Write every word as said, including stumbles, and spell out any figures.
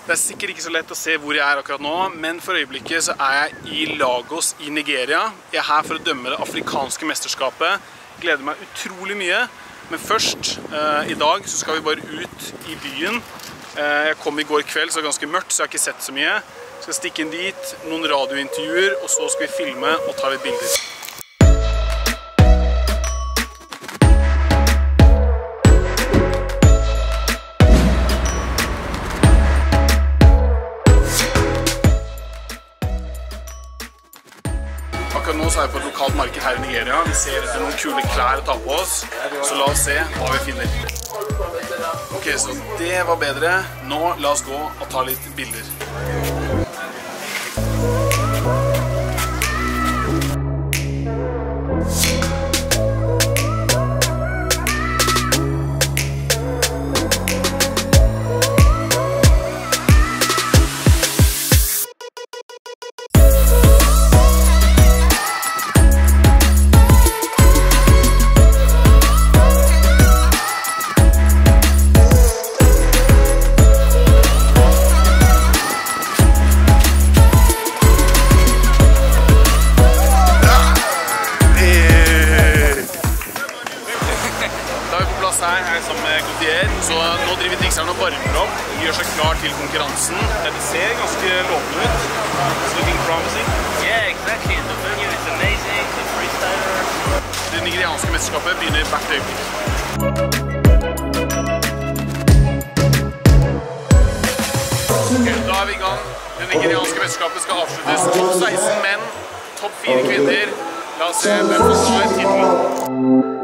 Det er sikkert ikke så lett å se hvor jeg er akkurat nå, men for øyeblikket så er jeg i Lagos i Nigeria. Jeg er her for å dømme det afrikanske mesterskapet. Jeg gleder meg utrolig mye, men først, uh, i dag så skal vi bare ut i byen. Uh, jeg kom i går kveld, så det er ganske mørkt, så jeg har ikke sett så mye. Jeg skal stikke inn dit, noen radiointervjuer, og så skal vi filme og ta litt bilder. Akkurat nå så er vi på et lokalt marked her i Nigeria. Vi ser etter noen kule klær å ta på oss, så la oss se hva vi finner. Ok, så det var bedre. Nå la oss gå og ta litt bilder. Her er jeg sammen med Gautier, så nå driver trikseren og varmer opp, gjør seg klar til konkurransen. Det ser ganske lovende ut. It's looking promising. Yeah, exactly. The venue is amazing. The freestylers. Det nigerianske mesterskapet begynner hvert øyeblikk. Okay, da er vi i gang. Det nigerianske mesterskapet skal avsluttes. Topp seksten menn, topp fire kvinner. La oss se hvem som tar tittelen.